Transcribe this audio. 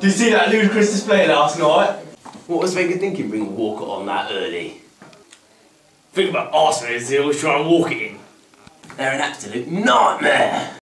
Did you see that ludicrous display last night? What was Wenger thinking bringing Walker on that early? Think about Arsenal as they always try and walk it in. They're an absolute nightmare.